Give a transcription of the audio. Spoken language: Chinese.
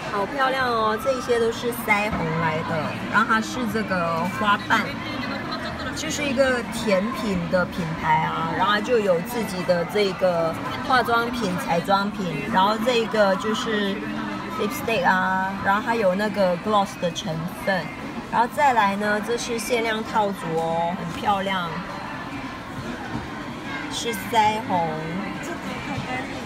好漂亮哦！这一些都是腮红来的，然后它是这个花瓣，就是一个甜品的品牌啊，然后它就有自己的这个化妆品、彩妆品，然后这个就是 lipstick 啊，然后还有那个 gloss 的成分，然后再来呢，这是限量套组哦，很漂亮，是腮红。